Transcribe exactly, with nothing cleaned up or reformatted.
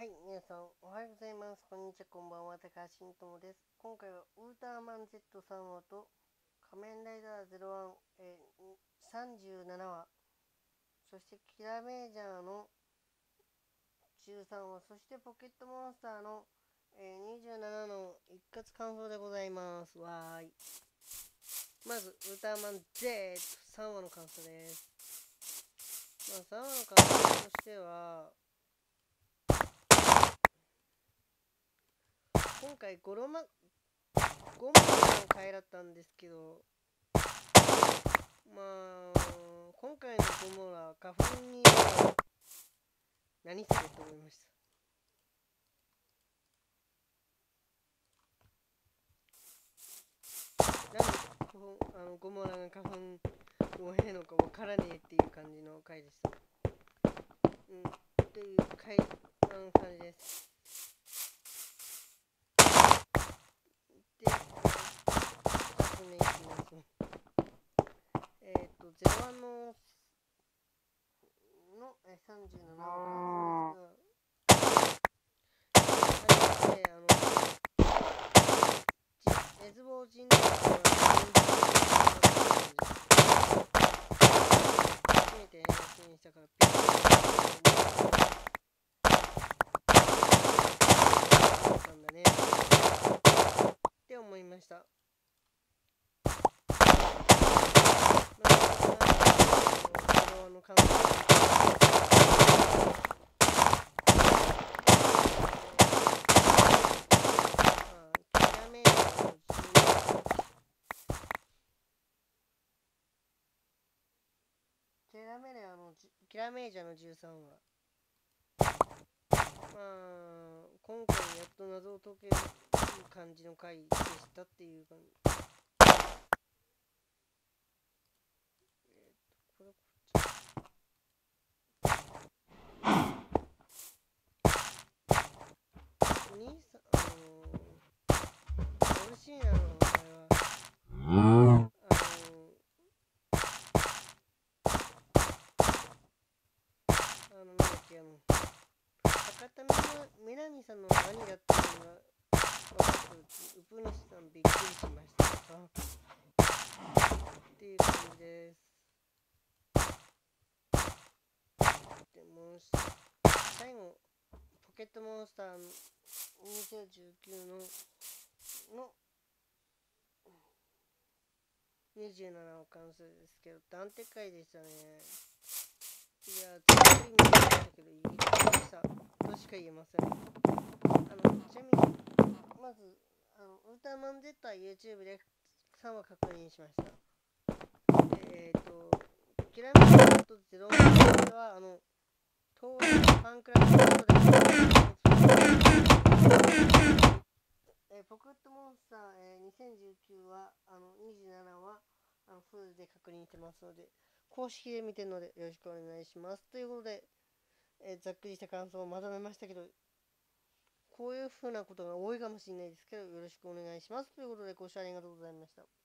はい、皆さん、おはようございます。こんにちは、こんばんは。高橋ひんともです。今回はウルトラマン ゼットさん 話と仮面ライダーゼロワン、えー、さんじゅうななわ、そしてキラメージャーのじゅうさんわ、そしてポケットモンスターの、えー、にじゅうななの一括感想でございます。わーい。まず、ウルトラマン ゼットさん 話の感想です。まあ、さんわの感想としては、今回ゴロマゴムの回だったんですけど、まあ今回のゴムは花粉に、ね、何それと思いました。なんであのゴモラが花粉を経るのかわからねえっていう感じの回でした。うんっていう回あの感じです。で、ふたつめいきます。えっ、ー、とゼロワンののさんじゅうななの感想ですが、はい、あの熱望人類は初めて演出したからピッたんだねって思いました。の感想キラメージャーのキラメージャーのじゅうさんわ、まあ今回やっと謎を解ける感じの回でしたっていう感じ。えっとこれお兄さん、あのー、美味しいなのあれは、あのー、あのなんだっけ、あの博多みなみさんの兄だっていうのが分かった時、ウプ主さんびっくりしましたさっていう感じです。でも最後ポケットモンスターにせんじゅうきゅうののにじゅうななを完成ですけど、断定回でしたね。いや、ざっくり見てましたけど、いい回でしたとしか言えません。あのちなみに、まず、あのウルトラマン Z は YouTube でさんわ確認しました。えっ、ー、と、キラメーとゼロワンは、あの、東映ファンクラブのことで、えー、ポケットモンスター、えー、にせんじゅうきゅうは、あの、にじゅうななは、あの、フルで確認してますので、公式で見てるのでよろしくお願いします。ということで、えー、ざっくりした感想をまとめましたけど、こういう風なことが多いかもしれないですけど、よろしくお願いします。ということで、ご視聴ありがとうございました。